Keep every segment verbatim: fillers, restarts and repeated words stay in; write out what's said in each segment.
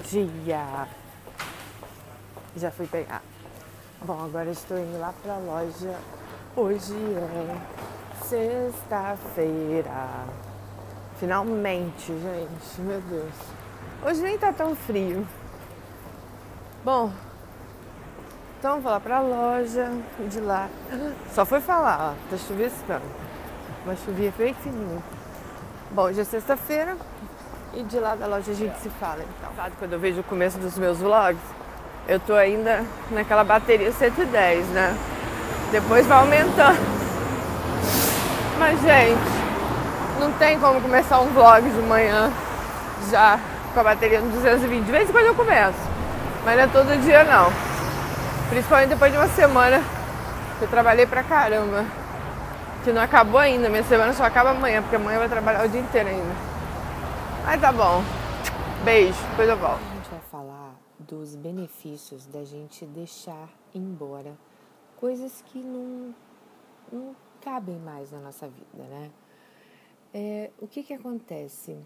dia! Já fui pegar. Bom, agora estou indo lá pra loja. Hoje é sexta-feira. Finalmente, gente, meu Deus. Hoje nem tá tão frio. Bom, então vou lá pra loja e de lá. Só foi falar, ó, tá chuviscando. Uma chuvinha bem fininha. Bom, hoje é sexta-feira e de lá da loja a gente se fala, então. Sabe, quando eu vejo o começo dos meus vlogs, eu tô ainda naquela bateria cento e dez, né? Depois vai aumentando. Mas, gente, não tem como começar um vlog de manhã já com a bateria no duzentos e vinte. De vez em quando eu começo, mas não é todo dia, não. Principalmente depois de uma semana que eu trabalhei pra caramba. Que não acabou ainda, minha semana só acaba amanhã, porque amanhã eu vou trabalhar o dia inteiro ainda. Mas tá bom. Beijo, depois eu volto. A gente vai falar dos benefícios da gente deixar embora coisas que não, não cabem mais na nossa vida, né? É, o que que acontece?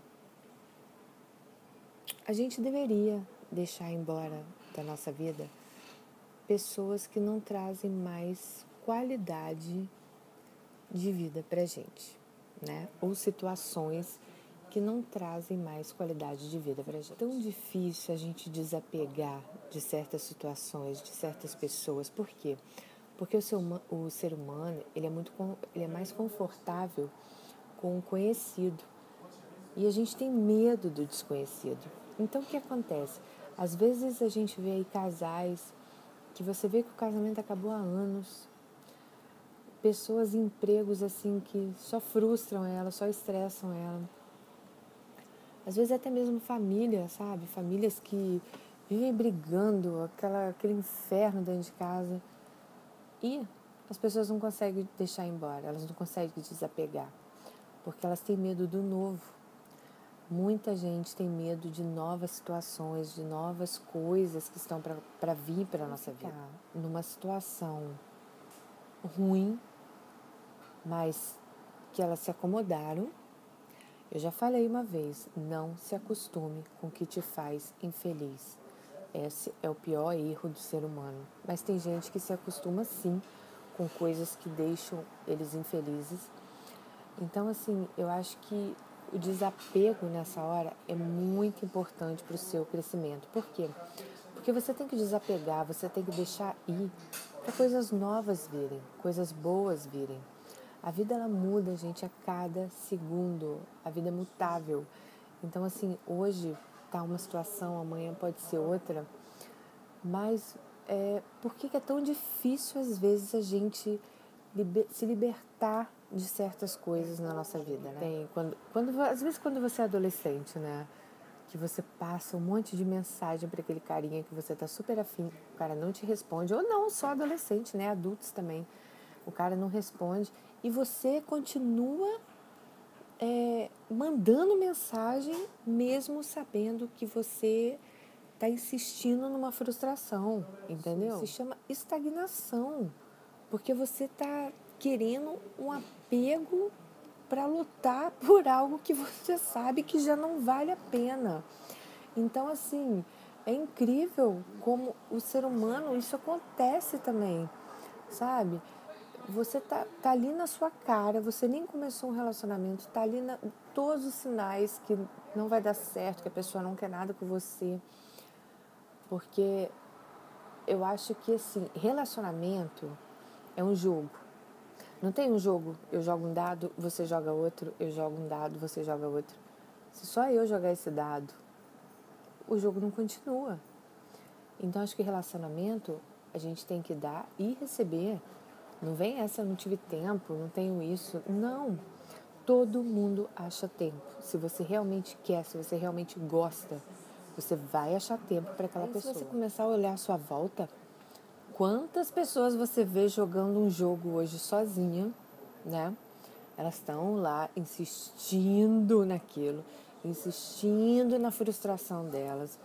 A gente deveria deixar embora da nossa vida pessoas que não trazem mais qualidade de vida pra gente, né? Ou situações que não trazem mais qualidade de vida pra gente. É tão difícil a gente desapegar de certas situações, de certas pessoas. Por quê? Porque o ser humano, o ser humano ele é, muito, ele é mais confortável com o conhecido. E a gente tem medo do desconhecido. Então, o que acontece? Às vezes a gente vê aí casais que você vê que o casamento acabou há anos, pessoas em empregos assim que só frustram ela, só estressam ela. Às vezes até mesmo família, sabe? Famílias que vivem brigando, aquela, aquele inferno dentro de casa. E as pessoas não conseguem deixar embora, elas não conseguem desapegar, porque elas têm medo do novo. Muita gente tem medo de novas situações, de novas coisas que estão para vir para a nossa vida. Numa situação ruim, mas que elas se acomodaram. Eu já falei uma vez, não se acostume com o que te faz infeliz. Esse é o pior erro do ser humano. Mas tem gente que se acostuma sim com coisas que deixam eles infelizes. Então, assim, eu acho que o desapego nessa hora é muito importante para o seu crescimento. Por quê? Porque você tem que desapegar, você tem que deixar ir para coisas novas virem, coisas boas virem. A vida, ela muda, gente, a cada segundo. A vida é mutável. Então, assim, hoje tá uma situação, amanhã pode ser outra. Mas é, por que é tão difícil, às vezes, a gente liber, se libertar de certas coisas na nossa vida, né? Tem, quando, quando, às vezes, quando você é adolescente, né? Que você passa um monte de mensagem para aquele carinha que você tá super afim, o cara não te responde. Ou não, só adolescente, né? Adultos também. O cara não responde. E você continua é, mandando mensagem, mesmo sabendo que você está insistindo numa frustração, entendeu? Isso se chama estagnação, porque você está querendo um apego para lutar por algo que você sabe que já não vale a pena. Então, assim, é incrível como o ser humano, isso acontece também, sabe? Você tá, tá ali na sua cara, você nem começou um relacionamento, tá ali na, todos os sinais que não vai dar certo, que a pessoa não quer nada com você. Porque eu acho que, assim, relacionamento é um jogo. Não tem um jogo, eu jogo um dado, você joga outro, eu jogo um dado, você joga outro. Se só eu jogar esse dado, o jogo não continua. Então, acho que relacionamento a gente tem que dar e receber. Não vem essa, eu não tive tempo, não tenho isso. Não. Todo mundo acha tempo. Se você realmente quer, se você realmente gosta, você vai achar tempo para aquela pessoa. Se você começar a olhar à sua volta, quantas pessoas você vê jogando um jogo hoje sozinha, né? Elas estão lá insistindo naquilo, insistindo na frustração delas,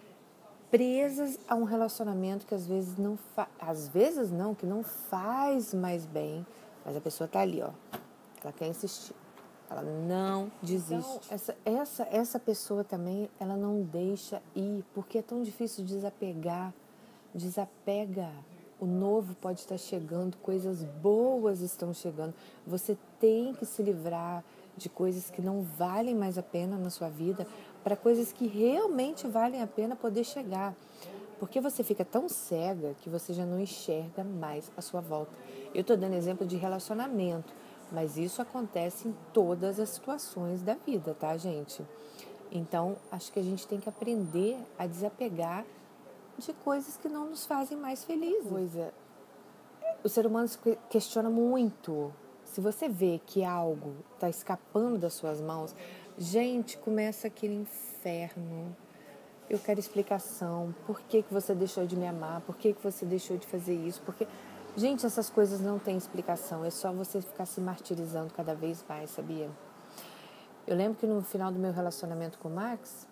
presas a um relacionamento que às vezes não faz, às vezes não, que não faz mais bem, mas a pessoa tá ali, ó, ela quer insistir. Ela não desiste. Então, essa, essa, essa pessoa também, ela não deixa ir, porque é tão difícil desapegar. Desapega. O novo pode estar chegando, coisas boas estão chegando. Você tem que se livrar de coisas que não valem mais a pena na sua vida para coisas que realmente valem a pena poder chegar. Porque você fica tão cega que você já não enxerga mais a sua volta. Eu estou dando exemplo de relacionamento, mas isso acontece em todas as situações da vida, tá, gente? Então, acho que a gente tem que aprender a desapegar de coisas que não nos fazem mais felizes. Coisa. O ser humano se questiona muito. Se você vê que algo está escapando das suas mãos, gente, começa aquele inferno. Eu quero explicação. Por que, que você deixou de me amar? Por que, que você deixou de fazer isso? Porque, gente, essas coisas não têm explicação. É só você ficar se martirizando cada vez mais, sabia? Eu lembro que no final do meu relacionamento com o Max,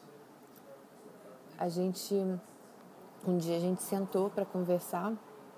a gente... Um dia a gente sentou para conversar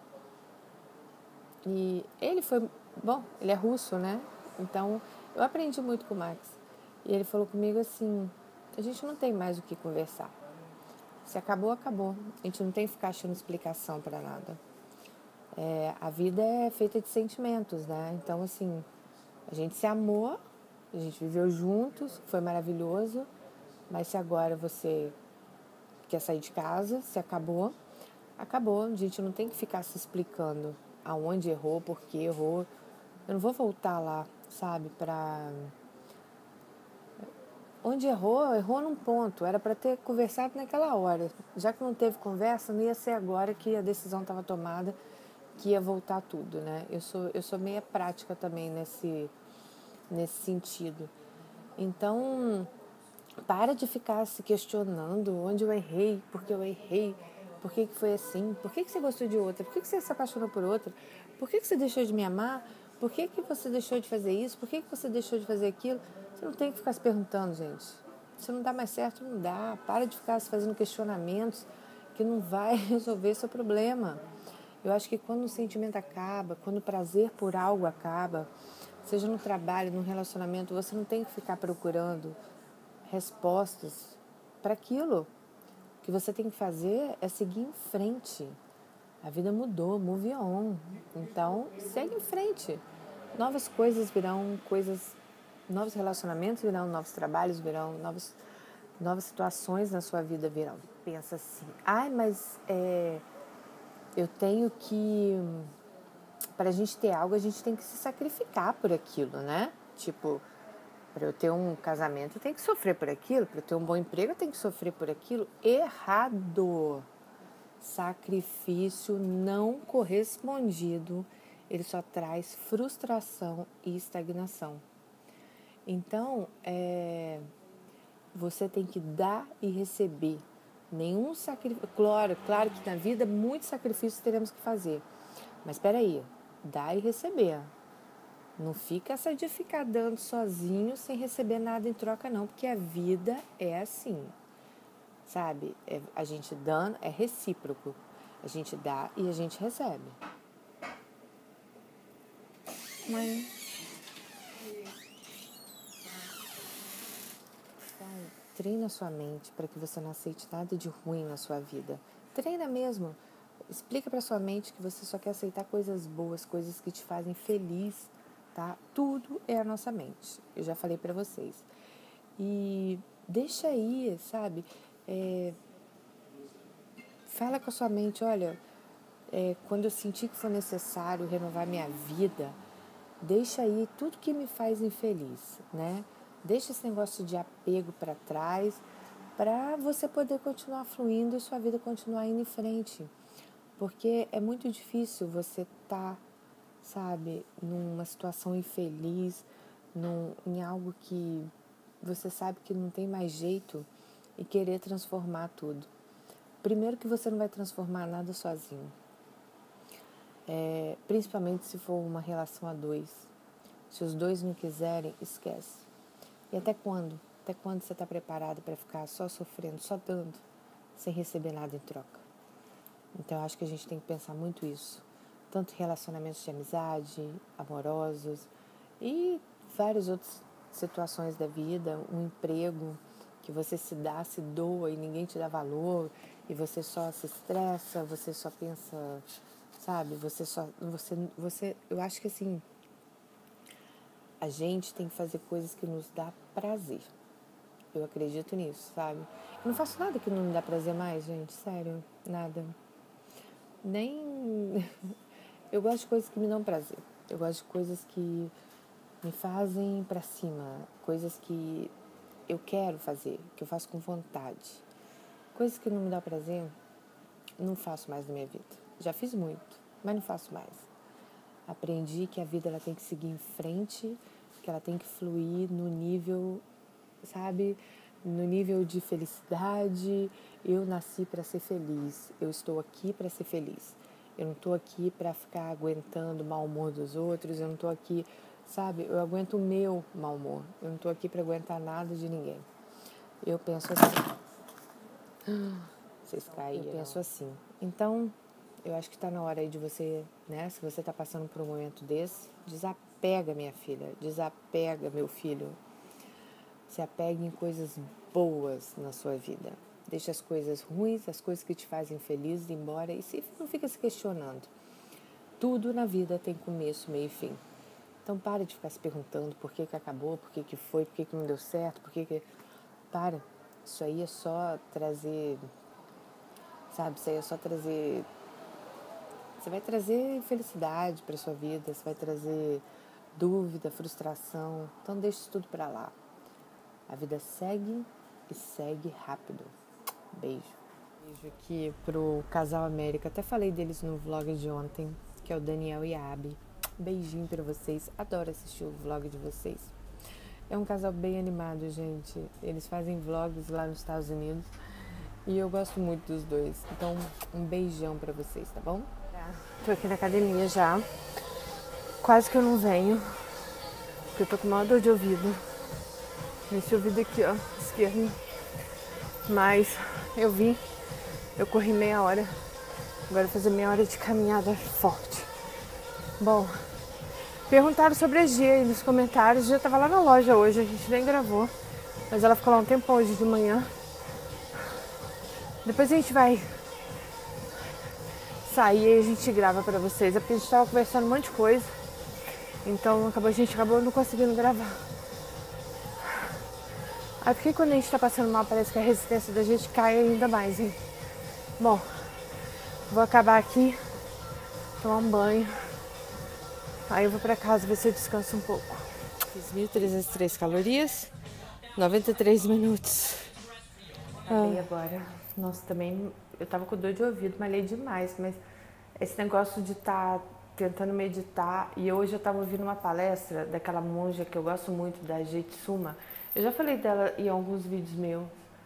e ele foi... Bom, ele é russo, né? Então, eu aprendi muito com o Max. E ele falou comigo assim, a gente não tem mais o que conversar. Se acabou, acabou. A gente não tem que ficar achando explicação para nada. É, a vida é feita de sentimentos, né? Então, assim, a gente se amou, a gente viveu juntos, foi maravilhoso, mas se agora você quer sair de casa, se acabou, acabou. A gente não tem que ficar se explicando aonde errou, por que errou. Eu não vou voltar lá, sabe, pra... Onde errou, errou num ponto. Era para ter conversado naquela hora. Já que não teve conversa, não ia ser agora que a decisão estava tomada, que ia voltar tudo, né? Eu sou, eu sou meia prática também nesse, nesse sentido. Então, para de ficar se questionando onde eu errei, por que eu errei, por que, que foi assim, por que, que você gostou de outra, por que, que você se apaixonou por outra, por que, que você deixou de me amar, por que, que você deixou de fazer isso, por que, que você deixou de fazer aquilo. Você não tem que ficar se perguntando, gente. Se não dá mais certo, não dá. Para de ficar se fazendo questionamentos que não vai resolver seu problema. Eu acho que quando o sentimento acaba, quando o prazer por algo acaba, seja no trabalho, no relacionamento, você não tem que ficar procurando respostas para aquilo. O que você tem que fazer é seguir em frente. A vida mudou, move on. Então, segue em frente. Novas coisas virão, coisas, novos relacionamentos virão, novos trabalhos virão, novos, novas situações na sua vida virão. Pensa assim, ai, mas é, eu tenho que... Para a gente ter algo, a gente tem que se sacrificar por aquilo, né? Tipo, para eu ter um casamento, eu tenho que sofrer por aquilo. Para eu ter um bom emprego, eu tenho que sofrer por aquilo. Errado. Sacrifício não correspondido, ele só traz frustração e estagnação. Então, é, você tem que dar e receber. Nenhum sacrifício. Claro, claro que na vida muitos sacrifícios teremos que fazer. Mas espera aí, dar e receber. Não fica essa de ficar dando sozinho sem receber nada em troca, não, porque a vida é assim. Sabe? É, a gente dando é recíproco. A gente dá e a gente recebe. Mas... Então, treina sua mente para que você não aceite nada de ruim na sua vida. Treina mesmo. Explica para sua mente que você só quer aceitar coisas boas, coisas que te fazem feliz, tá? Tudo é a nossa mente. Eu já falei para vocês. E deixa aí, sabe? É, fala com a sua mente, olha, é, quando eu sentir que for necessário renovar minha vida, deixa aí tudo que me faz infeliz, né? Deixa esse negócio de apego para trás, para você poder continuar fluindo e sua vida continuar indo em frente. Porque é muito difícil você estar, tá, sabe, numa situação infeliz, num, em algo que você sabe que não tem mais jeito e querer transformar tudo. Primeiro que você não vai transformar nada sozinho. É, principalmente se for uma relação a dois. Se os dois não quiserem, esquece. E até quando? Até quando você está preparado para ficar só sofrendo, só dando, sem receber nada em troca? Então, eu acho que a gente tem que pensar muito isso. Tanto em relacionamentos de amizade, amorosos e vários outros situações da vida, um emprego que você se dá, se doa e ninguém te dá valor, e você só se estressa, você só pensa, sabe, você só, você, você, eu acho que assim, a gente tem que fazer coisas que nos dá prazer. Eu acredito nisso, sabe? Eu não faço nada que não me dá prazer mais, gente, sério, nada. Nem... Eu gosto de coisas que me dão prazer. Eu gosto de coisas que me fazem pra cima, coisas que eu quero fazer, que eu faço com vontade. Coisas que não me dão prazer, não faço mais na minha vida. Já fiz muito, mas não faço mais. Aprendi que a vida ela tem que seguir em frente, que ela tem que fluir no nível, sabe, no nível de felicidade. Eu nasci para ser feliz, eu estou aqui para ser feliz. Eu não estou aqui para ficar aguentando o mau humor dos outros, eu não estou aqui, sabe, eu aguento o meu mau humor. Eu não estou aqui para aguentar nada de ninguém. Eu penso assim. Vocês caíram. Eu penso assim. Então, eu acho que está na hora aí de você, né, se você está passando por um momento desse, desapega, minha filha, desapega, meu filho. Se apegue em coisas boas na sua vida. Deixa as coisas ruins, as coisas que te fazem feliz ir embora e se, não fica se questionando. Tudo na vida tem começo, meio e fim. Então, para de ficar se perguntando por que que acabou, por que que foi, por que que não deu certo, por que que... Para. Isso aí é só trazer... Sabe, isso aí é só trazer... Você vai trazer felicidade para sua vida, você vai trazer dúvida, frustração. Então, deixa isso tudo para lá. A vida segue e segue rápido. Beijo. Beijo aqui pro Casal América. Até falei deles no vlog de ontem, que é o Daniel e a Abby. Beijinho pra vocês. Adoro assistir o vlog de vocês. É um casal bem animado, gente. Eles fazem vlogs lá nos Estados Unidos e eu gosto muito dos dois. Então, um beijão pra vocês, tá bom? Tô aqui na academia já. Quase que eu não venho, porque eu tô com uma dor de ouvido. Nesse ouvido aqui, ó, esquerdo. Mas eu vim, eu corri meia hora. Agora eu vou fazer meia hora de caminhada forte. Bom, perguntaram sobre a Gia aí nos comentários. A Gia tava lá na loja hoje, a gente nem gravou. Mas ela ficou lá um tempo hoje de manhã. Depois a gente vai sair e a gente grava pra vocês. É porque a gente tava conversando um monte de coisa. Então acabou, a gente acabou não conseguindo gravar. Aí porque quando a gente tá passando mal, parece que a resistência da gente cai ainda mais, hein? Bom, vou acabar aqui, tomar um banho. Aí eu vou pra casa ver se eu descanso um pouco. Fiz mil trezentas e três calorias, noventa e três minutos. Malhei ah. agora. Nossa, também eu tava com dor de ouvido, malhei demais, mas esse negócio de estar tá tentando meditar, e hoje eu tava ouvindo uma palestra daquela monja que eu gosto muito, da Jetsuma. Eu já falei dela em alguns vídeos meus.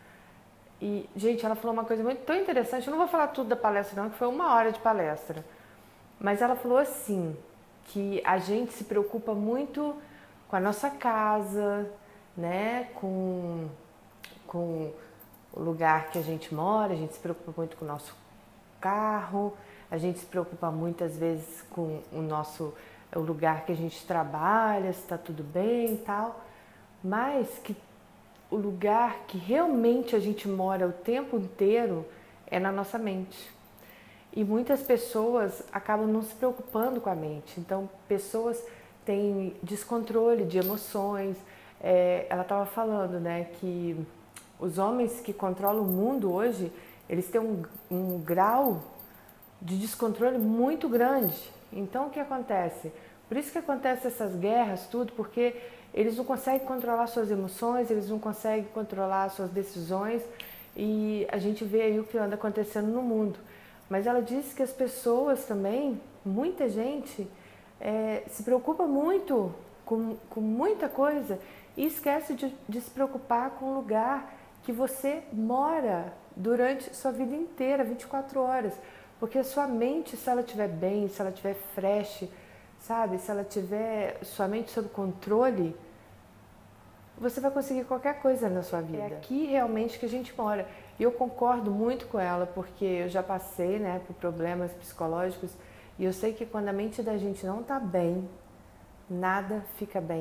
E, gente, ela falou uma coisa muito tão interessante. Eu não vou falar tudo da palestra não, que foi uma hora de palestra. Mas ela falou assim, que a gente se preocupa muito com a nossa casa, né? Com, com o lugar que a gente mora, a gente se preocupa muito com o nosso carro, a gente se preocupa muitas vezes com o nosso o lugar que a gente trabalha, se está tudo bem e tal. Mas que o lugar que realmente a gente mora o tempo inteiro é na nossa mente. E muitas pessoas acabam não se preocupando com a mente. Então, pessoas têm descontrole de emoções. É, ela estava falando, né, que os homens que controlam o mundo hoje, eles têm um, um grau de descontrole muito grande. Então, o que acontece? Por isso que acontecem essas guerras, tudo, porque eles não conseguem controlar suas emoções, eles não conseguem controlar suas decisões e a gente vê aí o que anda acontecendo no mundo. Mas ela disse que as pessoas também, muita gente, é, se preocupa muito com, com muita coisa e esquece de, de se preocupar com o lugar que você mora durante sua vida inteira, vinte e quatro horas. Porque a sua mente, se ela estiver bem, se ela estiver fresh, sabe? Se ela tiver sua mente sob controle, você vai conseguir qualquer coisa na sua vida. É aqui realmente que a gente mora. E eu concordo muito com ela, porque eu já passei, né, por problemas psicológicos e eu sei que quando a mente da gente não tá bem, nada fica bem.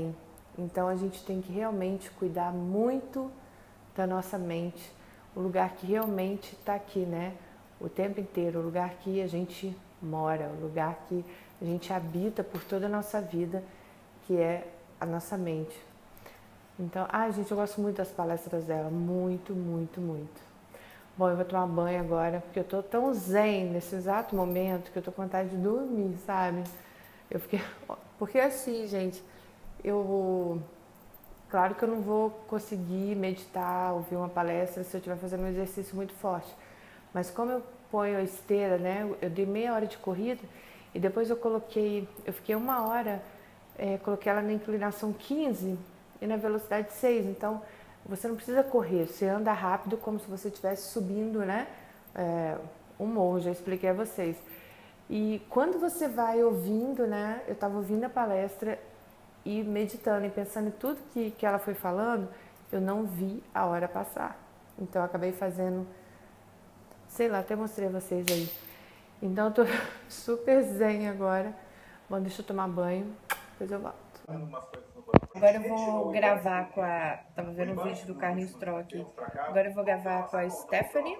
Então a gente tem que realmente cuidar muito da nossa mente, o lugar que realmente está aqui, né? O tempo inteiro, o lugar que a gente mora, o lugar que a gente habita por toda a nossa vida, que é a nossa mente. Então, ai gente, eu gosto muito das palestras dela, muito, muito, muito. Bom, eu vou tomar banho agora, porque eu tô tão zen nesse exato momento que eu tô com vontade de dormir, sabe? Eu fiquei... Porque assim, gente, eu... Claro que eu não vou conseguir meditar, ouvir uma palestra se eu estiver fazendo um exercício muito forte. Mas como eu ponho a esteira, né? Eu dei meia hora de corrida e depois eu coloquei... Eu fiquei uma hora, é, coloquei ela na inclinação quinze e na velocidade seis. Então, você não precisa correr, você anda rápido como se você estivesse subindo, né? É, um morro, já expliquei a vocês. E quando você vai ouvindo, né? Eu estava ouvindo a palestra e meditando e pensando em tudo que, que ela foi falando, eu não vi a hora passar. Então eu acabei fazendo, sei lá, até mostrei a vocês aí. Então eu tô super zen agora. Bom, deixa eu tomar banho, depois eu volto. Agora eu vou gravar com a... Tava vendo um vídeo do Carlinhos Trock. Agora eu vou gravar com a Stephanie.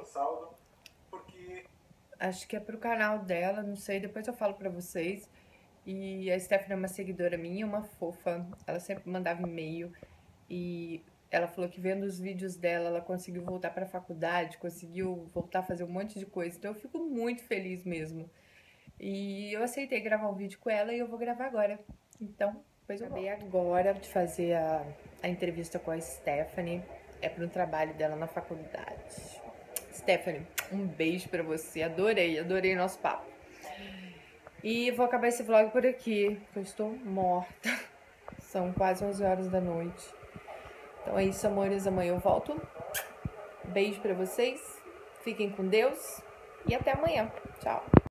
Acho que é pro canal dela, não sei, depois eu falo pra vocês. E a Stephanie é uma seguidora minha, uma fofa. Ela sempre mandava e-mail. E ela falou que vendo os vídeos dela, ela conseguiu voltar pra faculdade, conseguiu voltar a fazer um monte de coisa. Então eu fico muito feliz mesmo. E eu aceitei gravar um vídeo com ela e eu vou gravar agora. Então, depois eu acabei agora de fazer a, a entrevista com a Stephanie. É para um trabalho dela na faculdade. Stephanie, um beijo pra você. Adorei, adorei nosso papo. E vou acabar esse vlog por aqui, porque eu estou morta. São quase onze horas da noite. Então é isso, amores. Amanhã eu volto. Beijo pra vocês. Fiquem com Deus. E até amanhã. Tchau.